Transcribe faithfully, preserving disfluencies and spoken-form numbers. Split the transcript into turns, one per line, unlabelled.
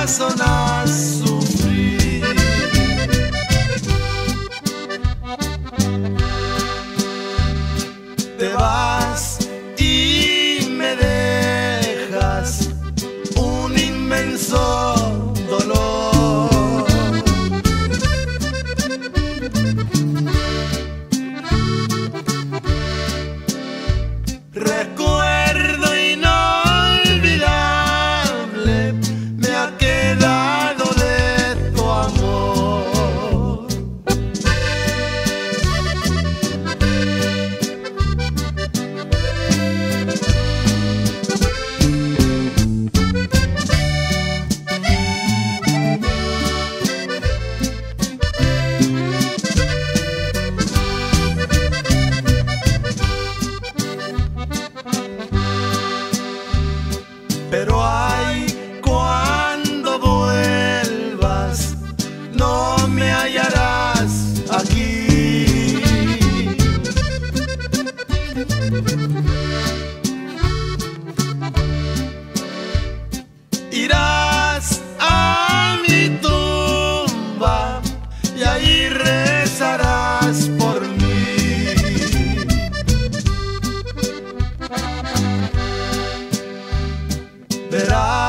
corazón a sufrir. Te vas y me dejas un inmenso dolor. Recuerdo inolvidable me ha quedado de tu amor. Pero ay, cuando vuelvas, no me hallarás aquí. Irás a mi tumba y ahí rezarás por mí. Verás